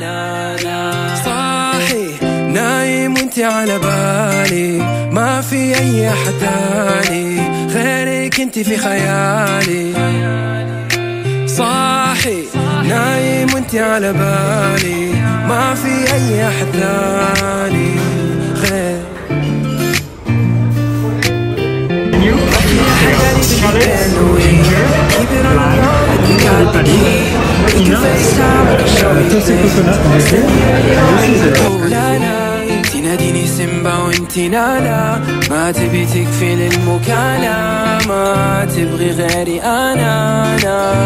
صاحي نايم وانتي على بالي، ما في اي احد تاني غيرك انتي في خيالي. صاحي نايم وانتي على بالي، ما في اي احد تاني غير. تناديني سيمبا وانتي نانا، ما تبي تكفي للمكانة، ما تبغي غيري انا.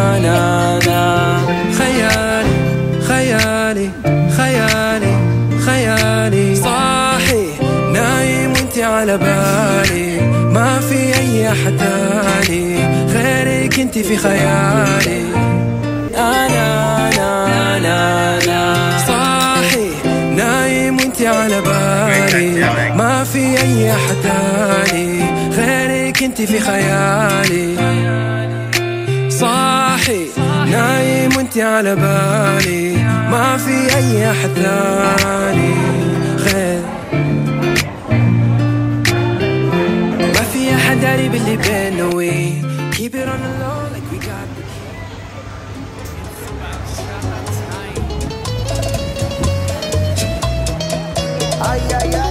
خيالي خيالي خيالي خيالي، صاحي نايم وانتي على بالي، ما في اي احد تاني غيرك انتي في خيالي. انا صاحي نايم وانتي على بالي، ما في اي احد تاني غيرك انتي في خيالي. صاحي نايم وانتي على بالي، ما في اي احد تاني غير. ما في احد داري باللي بينا، we keep it on the low like we got the ay ay ay.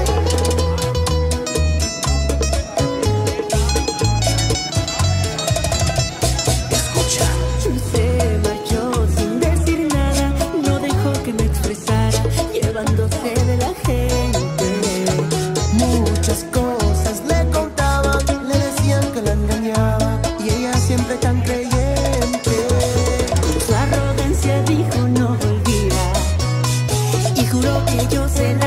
Escucha. Se marchó sin decir nada, no dejó que me expresara, llevándose de la gente. Muchas cosas le contaban, le decían que la engañaba, y ella siempre tan creyente. Con su arrogancia dijo no volvía, y juró que yo se la